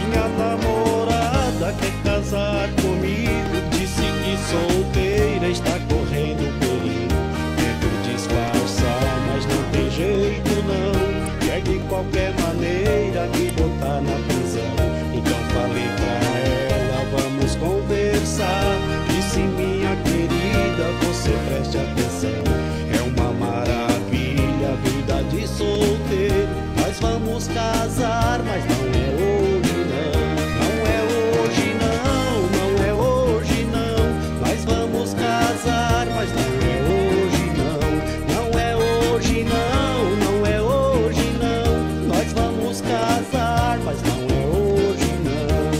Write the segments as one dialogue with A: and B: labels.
A: minha namorada quer casar comigo, disse que solteira está correndo perigo. Tento disfarçar, mas não tem jeito não, quer de qualquer maneira me botar na prisão. Então falei pra ela, vamos conversar. Disse, minha querida, você preste atenção, é uma maravilha a vida de solteiro. Nós vamos casar, mas não é hoje não. Não é hoje não, não é hoje não. Nós vamos casar, mas não é hoje não. Não é hoje não, não é hoje não. Nós vamos casar, mas não é hoje não.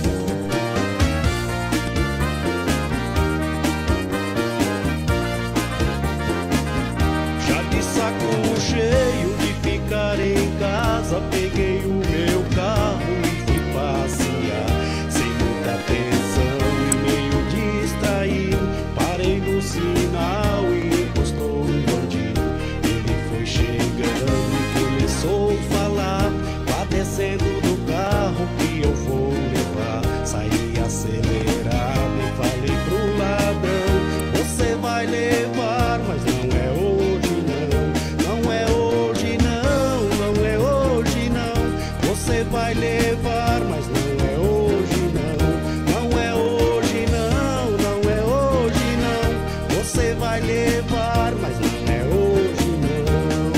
A: Já de saco cheio de ficar em casa, peguei o meu carro e fui passear. Sem muita atenção e meio distraído, parei no sinal e encostou um bandido. Ele foi chegando e começou a falar, vá descendo do carro que eu vou levar. Saí acelerado e falei pro ladrão, você vai levar, mas não é hoje não. Não é hoje não, não é hoje não. Você vai levar, mas não é hoje não. Não é hoje não, não é hoje não. Você vai levar, mas não é hoje não.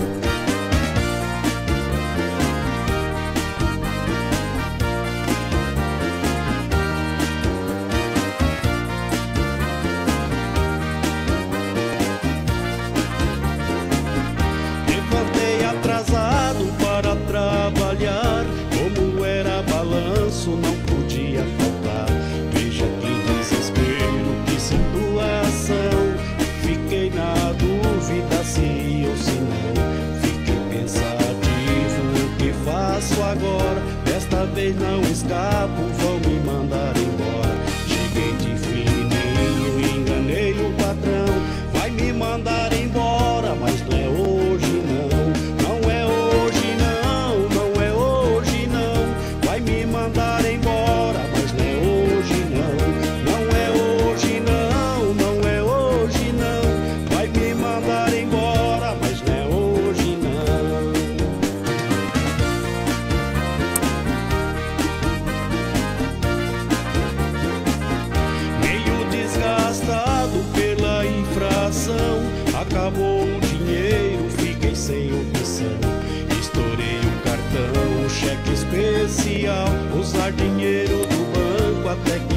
A: Levantei atrasado para trabalhar, como era balanço não podia faltar. Veja que desespero, que situação. Fiquei na dúvida se ia ou se não. Fiquei pensativo, o que faço agora? Desta vez não escapo, vão me mandar embora. Cheguei de fininho, enganei o patrão, vai me mandar embora, mas não é hoje não. Não é hoje não, não é hoje não. Vai me mandar embora, mas não é hoje não. Não é hoje não, não é hoje não. Vai me mandar embora, mas não é hoje não. Meio desgastado pela infração, acabou o dinheiro, fiquei sem opção. Estourei o cartão, o cheque especial, usar dinheiro do banco até que